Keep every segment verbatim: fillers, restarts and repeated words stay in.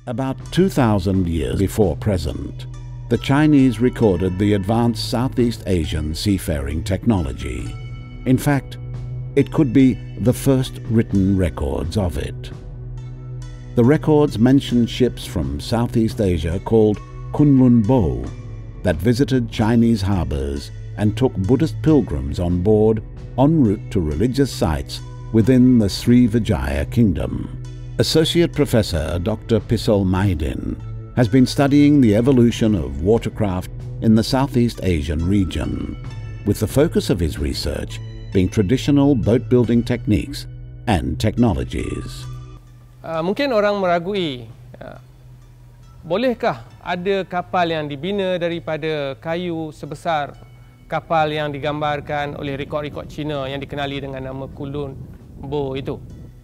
About two thousand years before present, the Chinese recorded the advanced Southeast Asian seafaring technology. In fact, it could be the first written records of it. The records mention ships from Southeast Asia called Kunlun Bo that visited Chinese harbors and took Buddhist pilgrims on board en route to religious sites within the Sri Vijaya Kingdom. Associate Professor Doctor Pisol Maidin has been studying the evolution of watercraft in the Southeast Asian region, with the focus of his research being traditional boat-building techniques and technologies. Uh, mungkin orang meragui, uh, bolehkah ada kapal yang dibina daripada kayu sebesar kapal yang digambarkan oleh rekod-rekod Cina yang dikenali dengan nama Kunlun Bo itu?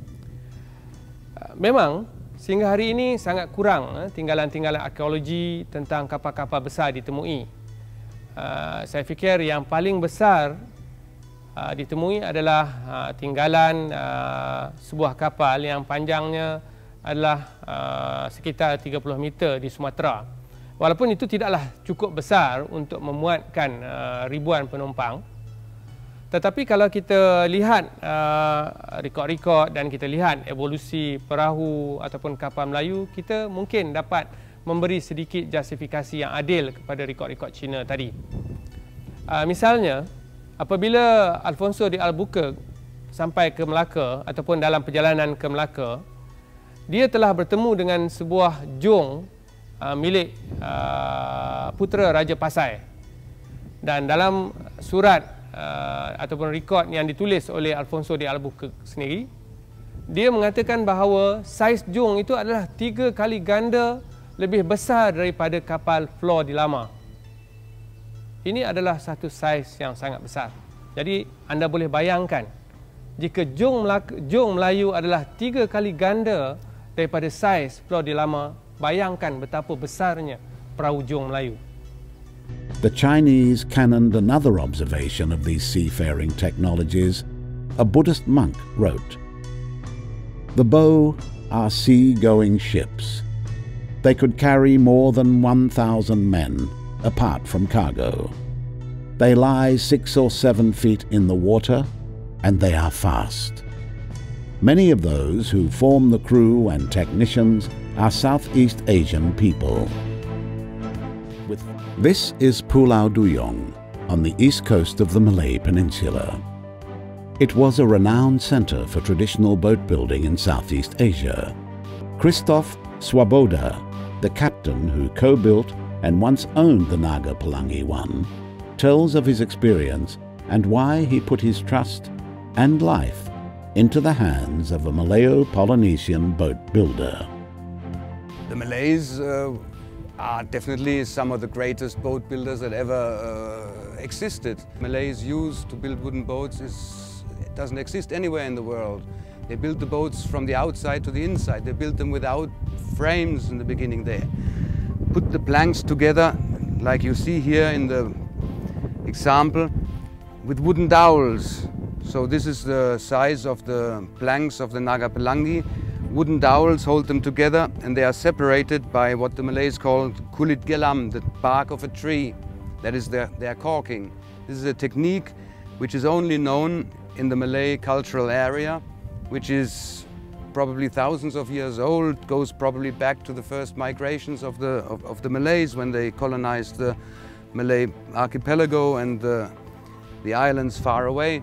Uh, memang, sehingga hari ini sangat kurang tinggalan-tinggalan arkeologi tentang kapal-kapal besar ditemui. Uh, saya fikir yang paling besar uh, ditemui adalah uh, tinggalan uh, sebuah kapal yang panjangnya adalah uh, sekitar tiga puluh meter di Sumatera. Walaupun itu tidaklah cukup besar untuk memuatkan uh, ribuan penumpang. Tetapi kalau kita lihat uh, rekod-rekod dan kita lihat evolusi perahu ataupun kapal Melayu, kita mungkin dapat memberi sedikit justifikasi yang adil kepada rekod-rekod Cina tadi. Uh, misalnya, apabila Alfonso de Albuquerque sampai ke Melaka ataupun dalam perjalanan ke Melaka, dia telah bertemu dengan sebuah jong uh, milik uh, putera Raja Pasai. Dan dalam surat Uh, ataupun rekod yang ditulis oleh Alfonso de Albuquerque sendiri, dia mengatakan bahawa saiz jong itu adalah tiga kali ganda lebih besar daripada kapal Flor de Lama. Ini adalah satu saiz yang sangat besar. Jadi anda boleh bayangkan, jika jong, Melaka, jong Melayu adalah tiga kali ganda daripada saiz Flor de Lama, bayangkan betapa besarnya perahu jong Melayu. The Chinese cannoned another observation of these seafaring technologies. A Buddhist monk wrote, "The Bo are sea-going ships. They could carry more than one thousand men, apart from cargo. They lie six or seven feet in the water, and they are fast. Many of those who form the crew and technicians are Southeast Asian people." This is Pulau Duyong, on the east coast of the Malay Peninsula. It was a renowned center for traditional boat building in Southeast Asia. Christoph Swaboda, the captain who co-built and once owned the Naga Pelangi one, tells of his experience and why he put his trust and life into the hands of a Malayo-Polynesian boat builder. The Malays uh, are definitely some of the greatest boat builders that ever uh, existed. Malays used to build wooden boats is, it doesn't exist anywhere in the world. They built the boats from the outside to the inside. They built them without frames in the beginning. They put the planks together, like you see here in the example, with wooden dowels. So this is the size of the planks of the Naga Pelangi. Wooden dowels hold them together, and they are separated by what the Malays call kulit gelam, the bark of a tree. That is their, their caulking. This is a technique which is only known in the Malay cultural area, which is probably thousands of years old, goes probably back to the first migrations of the, of, of the Malays when they colonized the Malay archipelago and the, the islands far away.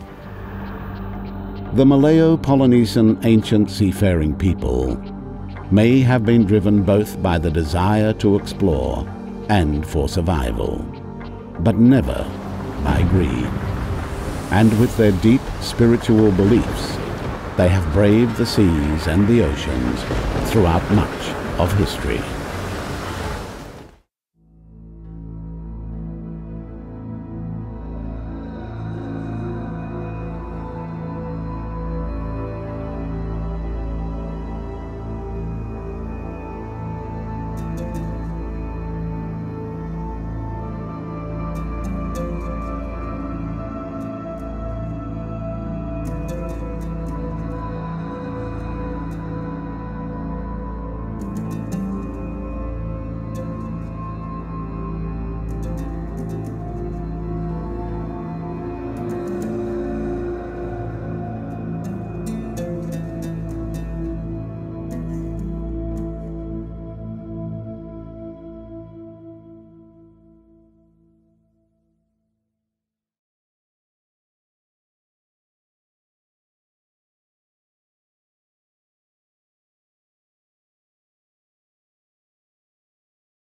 The Malayo-Polynesian ancient seafaring people may have been driven both by the desire to explore and for survival, but never by greed. And with their deep spiritual beliefs, they have braved the seas and the oceans throughout much of history.